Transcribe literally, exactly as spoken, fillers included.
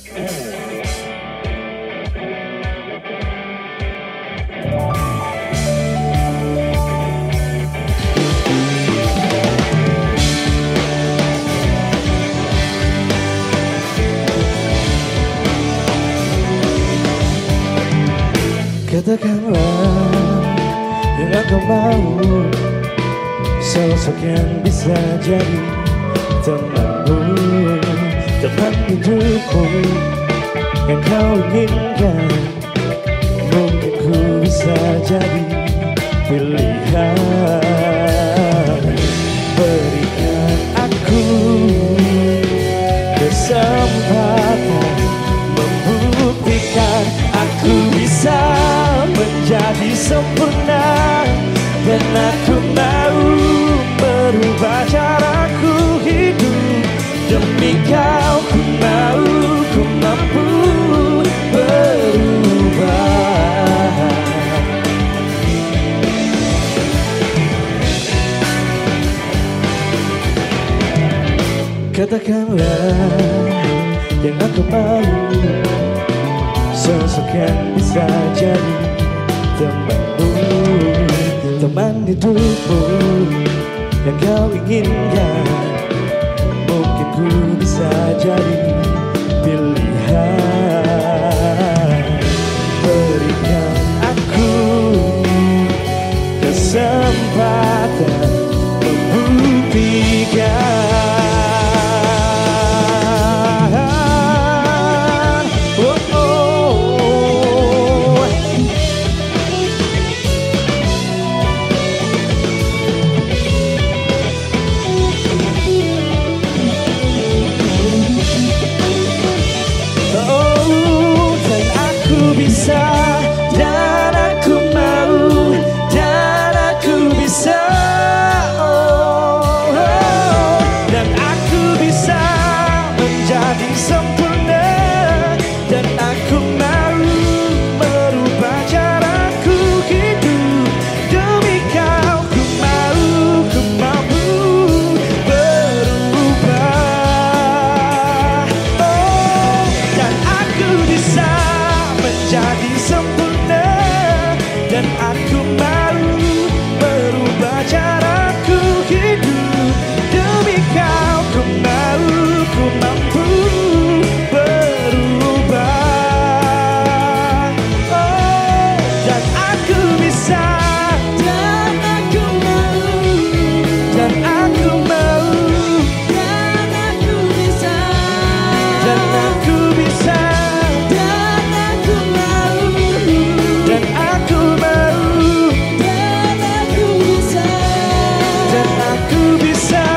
Katakanlah yang aku mau, sosok yang bisa jadi temanmu, teman hidupmu yang kau inginkan. Mungkin ku bisa jadi pilihan. Berikan aku kesempatan membuktikan aku bisa menjadi sempurna, dan aku mau merubah caraku hidup demi kau. Ku mau, ku mampu berubah. Katakanlah yang aku mau, sosok yang bisa jadi temanmu, teman hidupmu yang kau inginkan. Mungkin ku bisa jadi pilihan. Berikan aku kesempatan membuktikan. Dan aku mau, dan aku bisa, oh, oh. Dan aku bisa menjadi sempurna, dan aku mau merubah caraku hidup demi kau. Ku mau, ku mampu berubah, oh. Dan aku bisa menjadi sempurna, dan aku mau merubah caraku hidup demi kau. Ku mau, ku mampu berubah, oh. Dan aku bisa, dan aku mau, dan aku mau, dan aku bisa, dan aku bisa, dan aku mau, dan aku mau, dan aku bisa, dan aku bisa.